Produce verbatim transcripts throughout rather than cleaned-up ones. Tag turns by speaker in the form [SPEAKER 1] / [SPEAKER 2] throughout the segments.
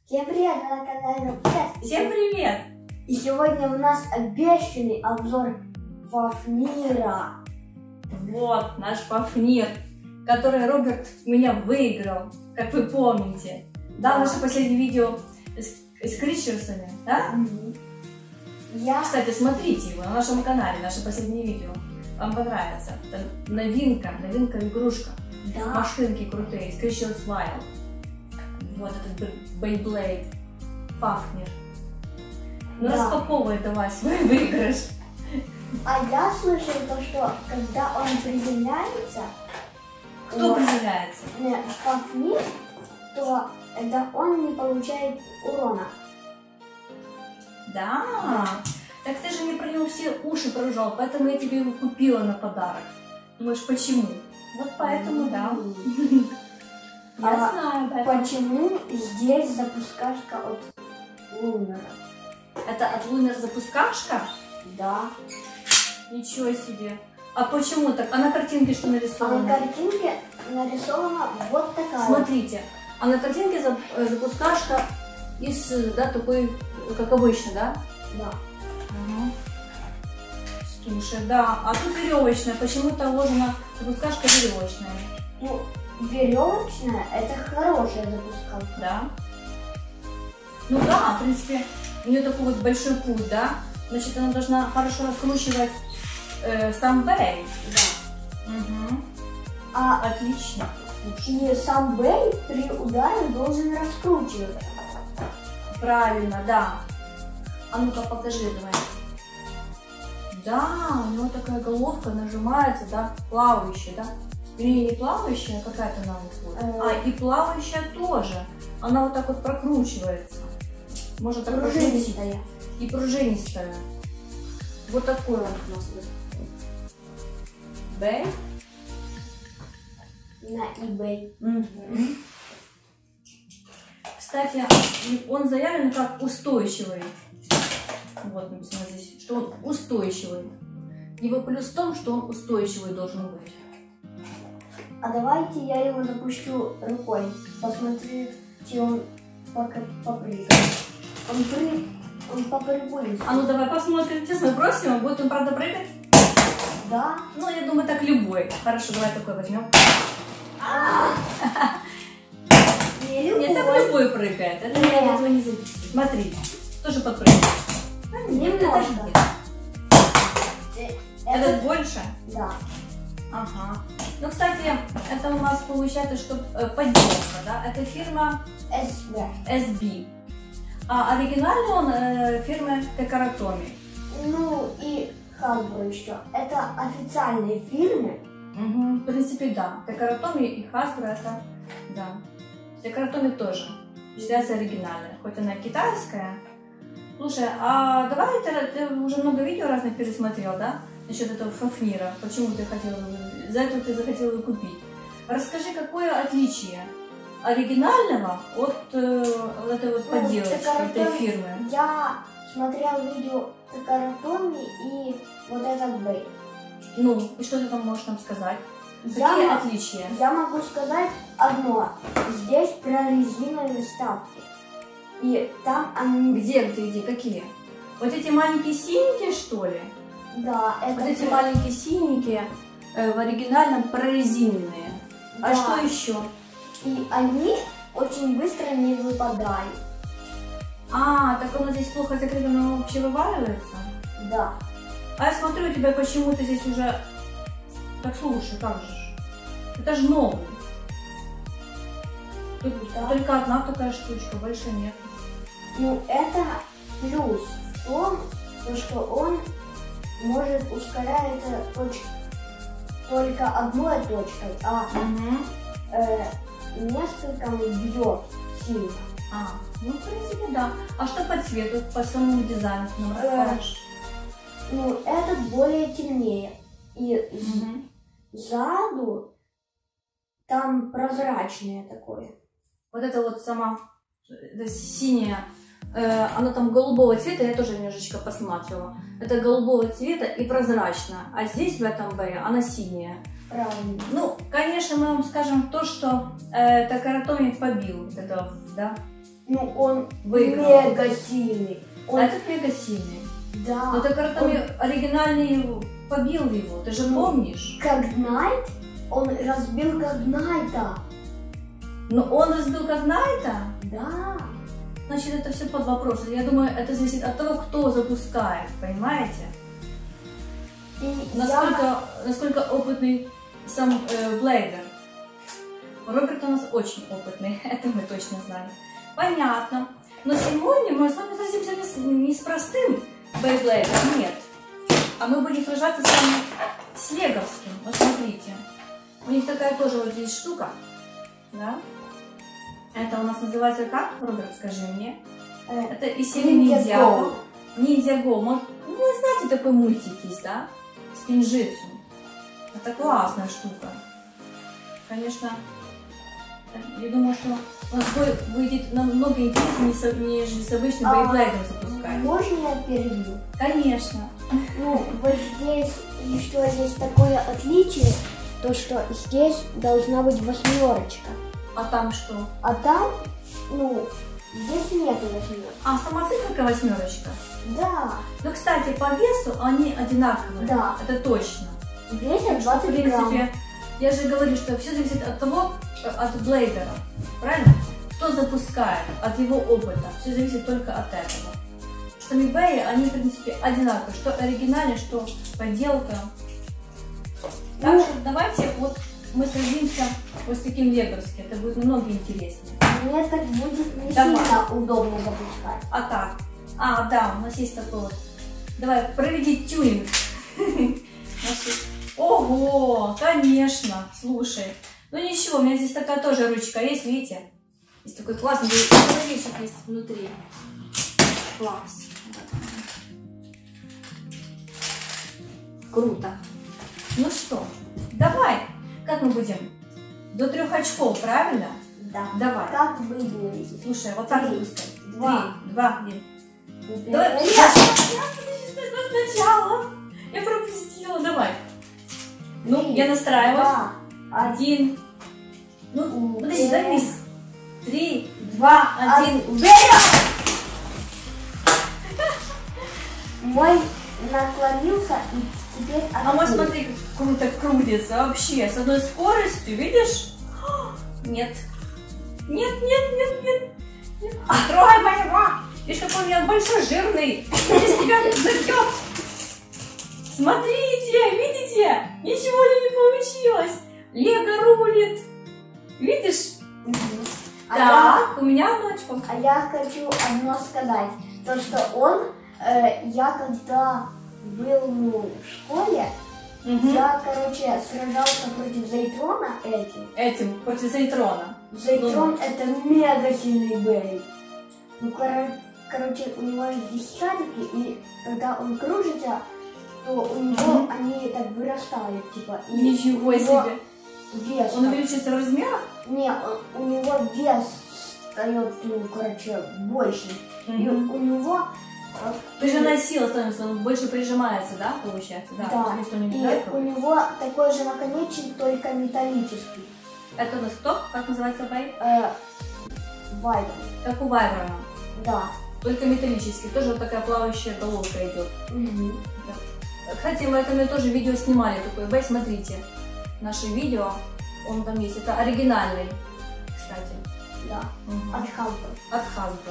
[SPEAKER 1] Всем привет, на канале Привет.
[SPEAKER 2] Всем привет!
[SPEAKER 1] И сегодня у нас обещанный обзор Фафнира.
[SPEAKER 2] Вот наш Фафнир, который Роберт у меня выиграл, как вы помните. Да,
[SPEAKER 1] Да.
[SPEAKER 2] наше последнее видео с, с кричерсами, да?
[SPEAKER 1] Угу. Я...
[SPEAKER 2] Кстати, смотрите его на нашем канале, наше последнее видео. Вам понравится. Это новинка, новинка игрушка.
[SPEAKER 1] Да.
[SPEAKER 2] Машинки крутые, Scratchers Wild. Вот этот Beyblade, Фафнир. Ну,
[SPEAKER 1] Да.
[SPEAKER 2] распаковывай давай свой выигрыш.
[SPEAKER 1] А я слышал то, что когда он приземляется,
[SPEAKER 2] Кто
[SPEAKER 1] вот,
[SPEAKER 2] приземляется?
[SPEAKER 1] не, Фафнир, то это он не получает урона.
[SPEAKER 2] Да. Так ты же мне про него все уши прожал, поэтому я тебе его купила на подарок. Думаешь, почему? Вот поэтому, да. Я
[SPEAKER 1] А
[SPEAKER 2] знаю, поэтому.
[SPEAKER 1] Почему здесь запускашка от Лунера?
[SPEAKER 2] Это от Лунер запускашка?
[SPEAKER 1] Да.
[SPEAKER 2] Ничего себе. А почему так? А на картинке что
[SPEAKER 1] А на
[SPEAKER 2] нарисовано?
[SPEAKER 1] картинке нарисована вот такая.
[SPEAKER 2] Смотрите, а на картинке зап- э, запускашка из, э, да, такой, как обычно, да?
[SPEAKER 1] Да.
[SPEAKER 2] Ага. Слушай, да, а тут веревочная, почему-то вложена запускашка веревочная.
[SPEAKER 1] Ну, веревочная это хорошая запускалка.
[SPEAKER 2] Да. Ну да, в принципе, у нее такой вот большой путь, да? Значит, она должна хорошо раскручивать э, сам бей.
[SPEAKER 1] Да.
[SPEAKER 2] Угу.
[SPEAKER 1] А
[SPEAKER 2] Отлично.
[SPEAKER 1] и сам бей при ударе должен раскручиваться.
[SPEAKER 2] Правильно, да. А ну-ка покажи, давай. Да, у него такая головка нажимается, да, плавающая, да? Или не плавающая, а какая-то она вот.
[SPEAKER 1] Э.
[SPEAKER 2] А, и плавающая тоже. Она вот так вот прокручивается. Можно так прокрутить.
[SPEAKER 1] Пружинистая.
[SPEAKER 2] И пружинистая. Вот такой он у нас. Бэй.
[SPEAKER 1] На eBay.
[SPEAKER 2] Угу. Кстати, он заявлен как устойчивый. Вот написано здесь, что он устойчивый. Его плюс в том, что он устойчивый должен быть.
[SPEAKER 1] А давайте я его запущу рукой. Посмотрите, он пока попрыгает. Он прыг... Он попрыгает.
[SPEAKER 2] А ну давай посмотрим. Сейчас мы бросим, будет он правда прыгать?
[SPEAKER 1] Да.
[SPEAKER 2] Ну, я думаю, так любой. Хорошо, давай такой возьмем.
[SPEAKER 1] Не
[SPEAKER 2] Нет, так
[SPEAKER 1] любой.
[SPEAKER 2] любой прыгает. Это
[SPEAKER 1] Нет.
[SPEAKER 2] я этого не зависит. Смотри, тоже подпрыгивает. А, нет, это
[SPEAKER 1] Немножко.
[SPEAKER 2] нет.
[SPEAKER 1] Это...
[SPEAKER 2] Этот больше?
[SPEAKER 1] Да.
[SPEAKER 2] Ага. Ну, кстати, это у нас получается, что э, подделка, да? Это фирма
[SPEAKER 1] эс бэ.
[SPEAKER 2] эс би. А оригинальный он э, фирмы Такаротоми.
[SPEAKER 1] Ну и Hasbro еще. Это официальные фирмы.
[SPEAKER 2] Угу. В принципе, да. Такаротоми и Hasbro это, да. Такаротоми тоже считается оригинальной, хоть она и китайская. Слушай, а давай ты, ты уже много видео разных пересмотрел, да? Насчет этого Фафнира. Почему ты хотела, за это ты захотела его купить? Расскажи, какое отличие оригинального от э, вот этой вот
[SPEAKER 1] Ну,
[SPEAKER 2] подделочки,
[SPEAKER 1] Такаротоми-
[SPEAKER 2] этой фирмы?
[SPEAKER 1] Я смотрел видео Такаротоми и вот этот бей.
[SPEAKER 2] Ну, и что ты там можешь нам сказать?
[SPEAKER 1] Я,
[SPEAKER 2] Какие
[SPEAKER 1] мо-
[SPEAKER 2] отличия?
[SPEAKER 1] я могу сказать одно. Здесь прорезиновые вставки. И там они...
[SPEAKER 2] Где, где, где, какие? Вот эти маленькие синенькие, что ли?
[SPEAKER 1] Да, это...
[SPEAKER 2] Вот эти
[SPEAKER 1] про-
[SPEAKER 2] маленькие синенькие э, в оригинальном прорезиненные. А
[SPEAKER 1] Да.
[SPEAKER 2] что еще?
[SPEAKER 1] И они очень быстро не выпадают.
[SPEAKER 2] А, так оно здесь плохо закреплено, оно вообще вываливается?
[SPEAKER 1] Да.
[SPEAKER 2] А я смотрю, у тебя почему-то здесь уже... Так, слушай, как же? ж? Это же новый. Тут
[SPEAKER 1] Да.
[SPEAKER 2] только одна такая штучка, больше нет.
[SPEAKER 1] Ну, это плюс в том, то, что он может ускорять это точ... только одной точкой, а
[SPEAKER 2] Угу.
[SPEAKER 1] э, несколькими бьет сильно.
[SPEAKER 2] А, ну, в принципе, да. А что по цвету, по самому дизайну ты нам расскажешь?
[SPEAKER 1] Ну, этот более темнее. И з-
[SPEAKER 2] Мгм.
[SPEAKER 1] сзаду там прозрачное такое.
[SPEAKER 2] Вот это вот сама это синяя, э, она там голубого цвета, я тоже немножечко посматривала. Это голубого цвета и прозрачная, а здесь в этом бэе она синяя.
[SPEAKER 1] Правильно.
[SPEAKER 2] Ну, конечно, мы вам скажем то, что э, Такаротоми побил вот этого, да?
[SPEAKER 1] Ну, он
[SPEAKER 2] Выиграл.
[SPEAKER 1] мега сильный. Он...
[SPEAKER 2] А этот мега сильный.
[SPEAKER 1] Да.
[SPEAKER 2] Но Такаратоми он... оригинальный побил его, ты же
[SPEAKER 1] ну,
[SPEAKER 2] помнишь?
[SPEAKER 1] Когнайт? Он разбил Когнайта.
[SPEAKER 2] Но он разбил Когнайта?
[SPEAKER 1] Да.
[SPEAKER 2] Значит, это все под вопросом. Я думаю, это зависит от того, кто запускает, понимаете?
[SPEAKER 1] И
[SPEAKER 2] насколько,
[SPEAKER 1] я...
[SPEAKER 2] насколько опытный сам э, Блейдер. Роберт у нас очень опытный, это мы точно знаем. Понятно. Но сегодня мы с вами сразимся не с, не с простым Бейблейдом, нет. А мы будем сражаться с вами с леговским. Вот смотрите. У них такая тоже вот здесь штука. Да? Это у нас называется как, Роберт, скажи мне?
[SPEAKER 1] Э,
[SPEAKER 2] это из серии Ниндзяго. Ниндзяго. Ну, вы знаете, такой мультик есть, да? С Кинжицу. Это классная штука. Конечно, я думаю, что у нас бой выйдет намного интереснее, нежели с обычным
[SPEAKER 1] а,
[SPEAKER 2] Бейблейдом запускать.
[SPEAKER 1] Можно я перебью?
[SPEAKER 2] Конечно.
[SPEAKER 1] Ну, вот здесь еще есть такое отличие, то что здесь должна быть восьмерочка.
[SPEAKER 2] А там что?
[SPEAKER 1] А там, ну, здесь нету восьмерки.
[SPEAKER 2] А, сама циферка восьмерочка?
[SPEAKER 1] Да.
[SPEAKER 2] Ну, кстати, по весу они одинаковые.
[SPEAKER 1] Да.
[SPEAKER 2] Это точно.
[SPEAKER 1] Весят двадцать
[SPEAKER 2] В принципе,
[SPEAKER 1] грамм.
[SPEAKER 2] я же говорю, что все зависит от того, от Блейдера. Правильно? Кто запускает, от его опыта. Все зависит только от этого. Сами Бэи, они, в принципе, одинаковые. Что оригинально, что подделка. Так
[SPEAKER 1] Ну,
[SPEAKER 2] что давайте вот мы сразимся вот с таким леговским. Это будет намного интереснее.
[SPEAKER 1] мне так будет не
[SPEAKER 2] Давай.
[SPEAKER 1] сильно удобно запускать.
[SPEAKER 2] А так. А, да, у нас есть такой вот. Давай, проведи тюнинг. Ого, конечно, слушай. Ну ничего, у меня здесь такая тоже ручка есть, видите? Есть такой классный человечек есть внутри. Класс. Круто. Ну что, давай. Как мы будем? До трех очков, правильно?
[SPEAKER 1] Да.
[SPEAKER 2] Давай.
[SPEAKER 1] Как вы думаете?
[SPEAKER 2] Слушай, вот так
[SPEAKER 1] Три,
[SPEAKER 2] быстро.
[SPEAKER 1] два.
[SPEAKER 2] Три, два, один.
[SPEAKER 1] Давай.
[SPEAKER 2] Давай. Сначала. Я пропустила. Давай. Ну,
[SPEAKER 1] Три,
[SPEAKER 2] я настраиваюсь.
[SPEAKER 1] Два,
[SPEAKER 2] Один. Ну, подожди,
[SPEAKER 1] Три,
[SPEAKER 2] займись. Три, два, один.
[SPEAKER 1] Вперед! Мой наклонился и теперь
[SPEAKER 2] А мой,
[SPEAKER 1] открыл.
[SPEAKER 2] смотри, как круто крутится вообще. С одной скоростью, видишь? Нет. Нет, нет, нет, нет. нет. А, трогай моего. Видишь, какой у меня большой, жирный. Сейчас тебя зайдет. Смотрите, видите? Ничего не получилось. Лего рулит. Видишь?
[SPEAKER 1] Мгм. А
[SPEAKER 2] Так, у меня одно очко.
[SPEAKER 1] А я хочу одно сказать, то что он, э, я когда был ну, в школе,
[SPEAKER 2] Мгм.
[SPEAKER 1] я, короче, сражался против Зейтрона этим.
[SPEAKER 2] Этим, против Зейтрона.
[SPEAKER 1] Зейтрон
[SPEAKER 2] Ну.
[SPEAKER 1] это мега сильный бей. Ну, коро- короче, у него есть шарики, и когда он кружится, то у него
[SPEAKER 2] Мгм.
[SPEAKER 1] они так вырастают, типа. И
[SPEAKER 2] Ничего
[SPEAKER 1] у него
[SPEAKER 2] себе.
[SPEAKER 1] Вес.
[SPEAKER 2] Он увеличится в размерах?
[SPEAKER 1] Не, он- у него вес стает, ну, короче, больше. И
[SPEAKER 2] Мгм.
[SPEAKER 1] у него... э,
[SPEAKER 2] Прижимная сила становится, он больше прижимается, да, получается? Да.
[SPEAKER 1] Да,
[SPEAKER 2] Если он не
[SPEAKER 1] и
[SPEAKER 2] меняет,
[SPEAKER 1] у него такой же наконечник, только металлический.
[SPEAKER 2] Это у нас кто? Как называется бей?
[SPEAKER 1] Э, Вайбер.
[SPEAKER 2] Как у Вайброна.
[SPEAKER 1] Да.
[SPEAKER 2] Только металлический. Тоже вот такая плавающая головка идет.
[SPEAKER 1] Мгм.
[SPEAKER 2] Кстати, мы это мы тоже видео снимали, такой бей, смотрите. Наше видео, он там есть. Это оригинальный, кстати.
[SPEAKER 1] Да.
[SPEAKER 2] Мгм.
[SPEAKER 1] От Хантер.
[SPEAKER 2] От Hasbro.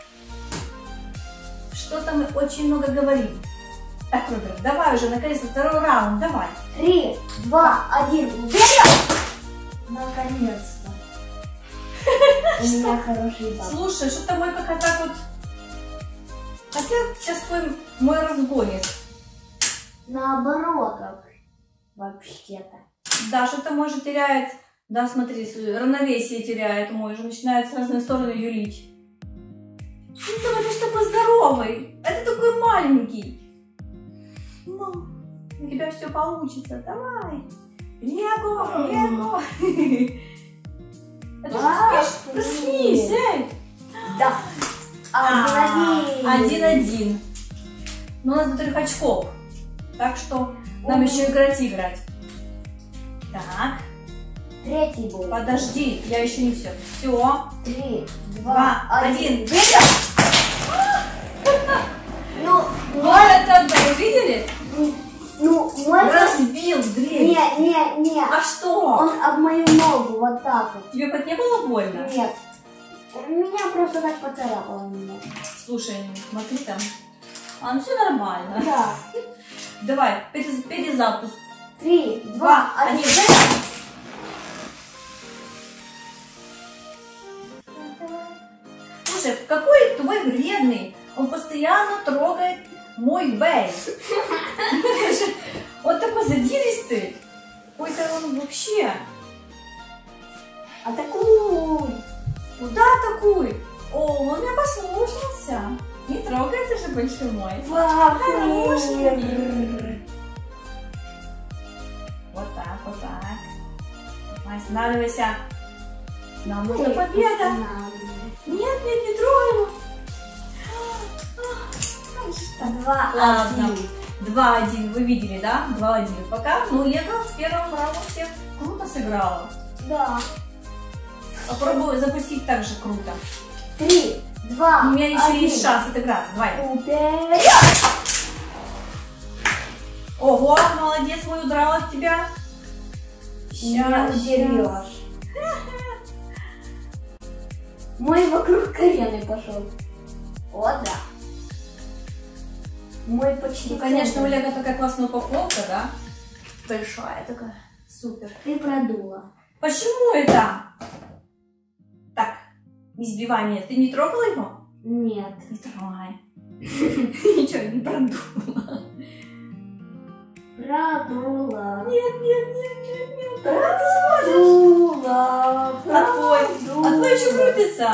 [SPEAKER 2] Что-то мы очень много говорим. Так, Роберт, давай уже, наконец-то, второй раунд, давай.
[SPEAKER 1] Три, два, один, вперед! Наконец-то. У меня хороший баб.
[SPEAKER 2] Слушай, что-то мой пока так вот... Хотя сейчас твой мой разгонит.
[SPEAKER 1] Наоборот, вообще-то.
[SPEAKER 2] Да, что-то мой же теряет... Да, смотри, равновесие теряет мой же, начинает с разные стороны юлить. Ну, давай, ты ж такой здоровый. Это такой маленький. Ну, у тебя все получится, давай. Лего, Лего. Это же
[SPEAKER 1] А,
[SPEAKER 2] спишь? Проснись, эй.
[SPEAKER 1] Да. Один.
[SPEAKER 2] Один-один. Но у нас до трех очков. Так что нам
[SPEAKER 1] Ого.
[SPEAKER 2] еще играть играть. Так.
[SPEAKER 1] Третий бой.
[SPEAKER 2] Подожди, я еще не все. Все.
[SPEAKER 1] Три,
[SPEAKER 2] Два,
[SPEAKER 1] два,
[SPEAKER 2] один.
[SPEAKER 1] один. Ну,
[SPEAKER 2] Вот это, да, вы видели?
[SPEAKER 1] ну, мой...
[SPEAKER 2] Разбил дверь.
[SPEAKER 1] Не, не, не.
[SPEAKER 2] А что?
[SPEAKER 1] Он об мою ногу вот так вот.
[SPEAKER 2] Тебе хоть не было больно?
[SPEAKER 1] Нет. Меня просто так поцарапало немного.
[SPEAKER 2] Слушай, смотри там. А, ну все нормально.
[SPEAKER 1] Да.
[SPEAKER 2] Давай, перез- перезапуск.
[SPEAKER 1] Три,
[SPEAKER 2] Два,
[SPEAKER 1] два,
[SPEAKER 2] один.
[SPEAKER 1] один.
[SPEAKER 2] Слушай, какой твой вредный. Он постоянно трогает мой бей. Он такой задиристый. Какой-то он вообще.
[SPEAKER 1] Атакуй.
[SPEAKER 2] Куда такой? О, он меня послушался. Не трогайте же большой мой.
[SPEAKER 1] Хороший.
[SPEAKER 2] Вот так, вот так. Останавливайся. Нам нужна победа. Нет, нет, не трогай его.
[SPEAKER 1] Два,
[SPEAKER 2] Ладно.
[SPEAKER 1] один.
[SPEAKER 2] два один, вы видели, да? два один. Пока, ну, Лего в первом раунде круто сыграла.
[SPEAKER 1] Да.
[SPEAKER 2] Попробую запустить так же круто.
[SPEAKER 1] Три, два,
[SPEAKER 2] У меня еще
[SPEAKER 1] один.
[SPEAKER 2] есть шанс отыграться. Давай.
[SPEAKER 1] Вперед!
[SPEAKER 2] Ого, молодец, мой удрал от тебя.
[SPEAKER 1] Не
[SPEAKER 2] Щас,
[SPEAKER 1] удерешь. Мой вокруг арены пошел. О, да. Мой почти.
[SPEAKER 2] Ну, конечно, у
[SPEAKER 1] центр.
[SPEAKER 2] Лего такая классная упаковка, да? Большая такая. Супер.
[SPEAKER 1] Ты продула.
[SPEAKER 2] Почему это? Так, не сбивай меня. Ты не трогала его?
[SPEAKER 1] Нет.
[SPEAKER 2] Не трогай. Ничего, не продула.
[SPEAKER 1] Продула.
[SPEAKER 2] Нет, нет, нет, нет, нет.
[SPEAKER 1] Продула.
[SPEAKER 2] А твой? А твой еще крутится?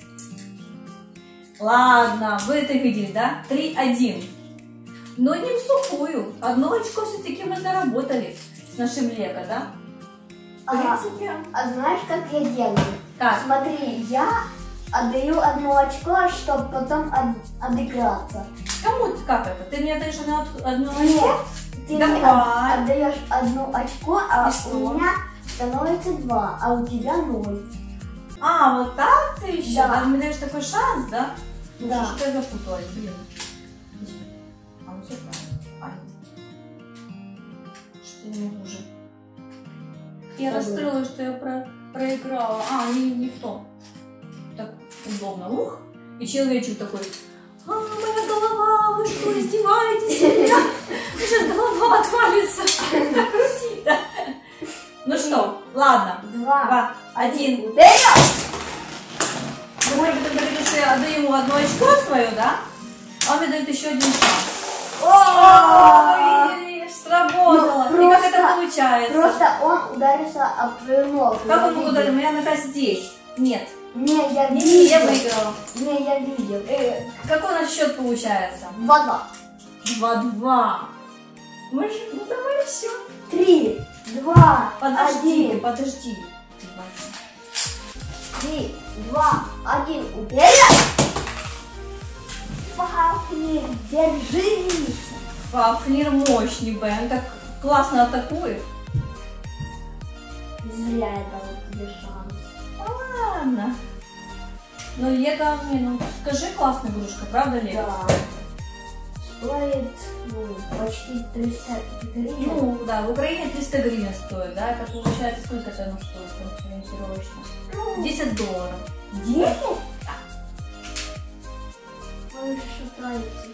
[SPEAKER 2] Ладно, вы это видели, да? три один. Но не в сухую. Одно очко все-таки мы заработали с нашим Лего, да? В
[SPEAKER 1] Ага.
[SPEAKER 2] принципе.
[SPEAKER 1] А знаешь, как я делаю?
[SPEAKER 2] Так,
[SPEAKER 1] Смотри, я отдаю одно очко, чтобы потом от- отыграться.
[SPEAKER 2] кому ты как это? Ты мне даешь одно, одно очко?
[SPEAKER 1] Нет, ты мне
[SPEAKER 2] Давай.
[SPEAKER 1] от- отдаешь одно очко, а
[SPEAKER 2] И что?
[SPEAKER 1] у меня становится два, а у тебя ноль.
[SPEAKER 2] А, вот так ты еще?
[SPEAKER 1] Да.
[SPEAKER 2] Да. Мне даешь такой шанс, да?
[SPEAKER 1] Да.
[SPEAKER 2] Что я запуталась, блин. А, ну все правильно. Ай. Что я не могу уже. Я
[SPEAKER 1] Забыла.
[SPEAKER 2] расстроилась, что я про проиграла. А, не, не в том. Так удобно. Ух. И человечек такой. А, моя голова, вы что, издеваетесь с меня? Сейчас голова отвалится. Так крутить, да? Ну что, ладно.
[SPEAKER 1] Два.
[SPEAKER 2] Два, один.
[SPEAKER 1] Вперед!
[SPEAKER 2] Может быть, тогда говоришь, что я отдаю ему одно очко свое, да? А он мне дает еще один шанс. О, видишь, сработало.
[SPEAKER 1] Ну,
[SPEAKER 2] И как
[SPEAKER 1] просто-
[SPEAKER 2] это получается?
[SPEAKER 1] Просто он ударился об твою ногу.
[SPEAKER 2] Как
[SPEAKER 1] Я
[SPEAKER 2] он мог ударить? У меня нога здесь. Нет.
[SPEAKER 1] видел. Не, я
[SPEAKER 2] Не, не, я
[SPEAKER 1] видел.
[SPEAKER 2] выиграла.
[SPEAKER 1] Не, я видел.
[SPEAKER 2] Э, какой у нас счет получается?
[SPEAKER 1] Два-два.
[SPEAKER 2] Два-два. Мы же, ну давай все.
[SPEAKER 1] Три, два,
[SPEAKER 2] Подожди,
[SPEAKER 1] один.
[SPEAKER 2] подожди.
[SPEAKER 1] Три, два, один. Вперед! Папник, держись.
[SPEAKER 2] Фафнир мощный, Б. Он так классно атакует.
[SPEAKER 1] Зря я дала тебе шанс.
[SPEAKER 2] Ладно. Ну, Лего мне, ну, скажи, классная игрушка, правда, Лего?
[SPEAKER 1] Да. Стоит ну, почти триста гривен.
[SPEAKER 2] Ну, да, в Украине триста гривен стоит, да? Это получается, сколько это оно стоит, там, ориентировочно?
[SPEAKER 1] Ну,
[SPEAKER 2] десять долларов.
[SPEAKER 1] десять? Ой, шатается.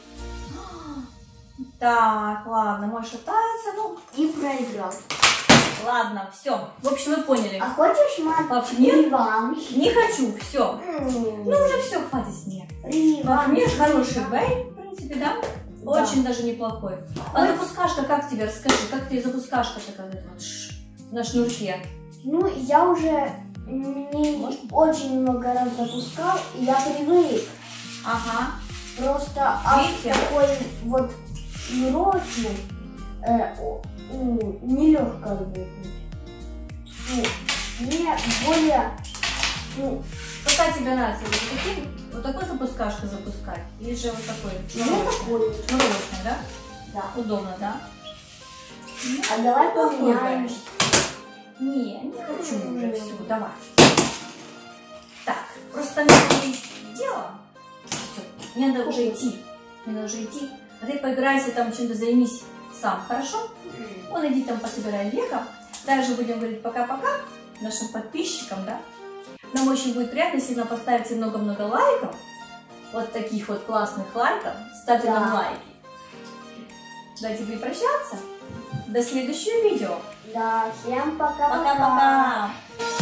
[SPEAKER 2] Так, ладно, можешь шататься, ну,
[SPEAKER 1] И проиграл.
[SPEAKER 2] ладно, все. В общем, вы поняли.
[SPEAKER 1] А хочешь мать
[SPEAKER 2] Фафнир?
[SPEAKER 1] реванш?
[SPEAKER 2] Не хочу, все.
[SPEAKER 1] М,
[SPEAKER 2] Ну, уже все, хватит с нее.
[SPEAKER 1] Реванш.
[SPEAKER 2] Фафнир хороший бей, в принципе, да? Очень даже неплохой. А запускашка, как тебе, расскажи, как тебе запускашка такая вот ш- на шнурке?
[SPEAKER 1] Ну, я уже не
[SPEAKER 2] Можно?
[SPEAKER 1] очень много раз запускал, и я привык.
[SPEAKER 2] Ага.
[SPEAKER 1] Просто а
[SPEAKER 2] Видите?
[SPEAKER 1] такой вот шнурочный, э, о, ну, нелегко выпить. Ну, мне более, ну,
[SPEAKER 2] Какая тебе нравится? Вот, таким, вот такой запускашкой запускать? Или же вот такой
[SPEAKER 1] мне
[SPEAKER 2] шнурочный?
[SPEAKER 1] такой,
[SPEAKER 2] Шнурочный, да?
[SPEAKER 1] да.
[SPEAKER 2] Удобно, да?
[SPEAKER 1] А давай
[SPEAKER 2] Плохой,
[SPEAKER 1] поменяем.
[SPEAKER 2] Не, не хочу уже, все, давай. Так, просто мне есть дело. Всё, мне надо уже идти. Мне надо уже идти. А ты поиграйся там, чем-то займись сам, хорошо? Вон, иди там пособирай лего. Также будем говорить пока-пока нашим подписчикам, да? Нам очень будет приятно, если нам поставите много-много лайков. Вот таких вот классных лайков. Ставьте
[SPEAKER 1] Да.
[SPEAKER 2] нам лайки. Давайте будем прощаться. До следующего видео.
[SPEAKER 1] Да, всем пока-пока.
[SPEAKER 2] Пока-пока.